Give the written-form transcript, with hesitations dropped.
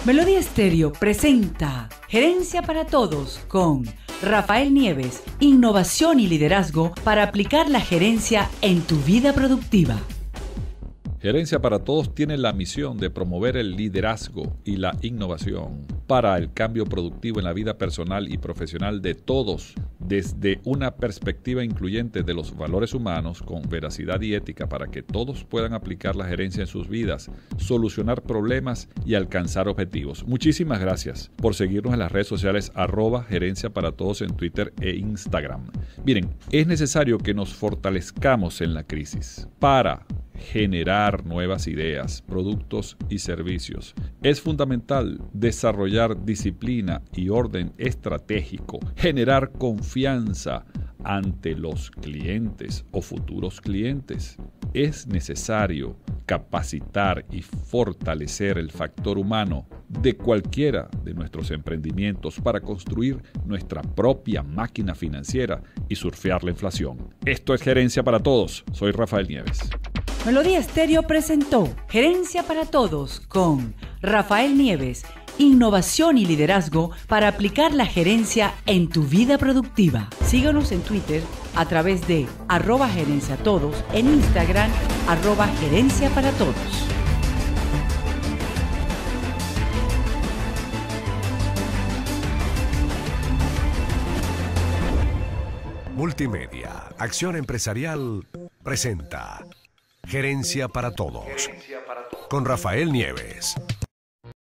Melodía Estéreo presenta Gerencia para Todos con Rafael Nieves, innovación y liderazgo para aplicar la gerencia en tu vida productiva. Gerencia para Todos tiene la misión de promover el liderazgo y la innovación para el cambio productivo en la vida personal y profesional de todos, desde una perspectiva incluyente de los valores humanos con veracidad y ética para que todos puedan aplicar la gerencia en sus vidas, solucionar problemas y alcanzar objetivos. Muchísimas gracias por seguirnos en las redes sociales @Gerencia para Todos en Twitter e Instagram. Miren, es necesario que nos fortalezcamos en la crisis para generar nuevas ideas, productos y servicios. Es fundamental desarrollar disciplina y orden estratégico, generar confianza ante los clientes o futuros clientes. Es necesario capacitar y fortalecer el factor humano de cualquiera de nuestros emprendimientos para construir nuestra propia máquina financiera y surfear la inflación. Esto es Gerencia para Todos. Soy Rafael Nieves. Melodía Estéreo presentó Gerencia para Todos con Rafael Nieves, innovación y liderazgo para aplicar la gerencia en tu vida productiva. Síguenos en Twitter a través de @gerenciatodos, en Instagram @gerencia para todos. Multimedia, Acción Empresarial, presenta Gerencia para Todos, con Rafael Nieves.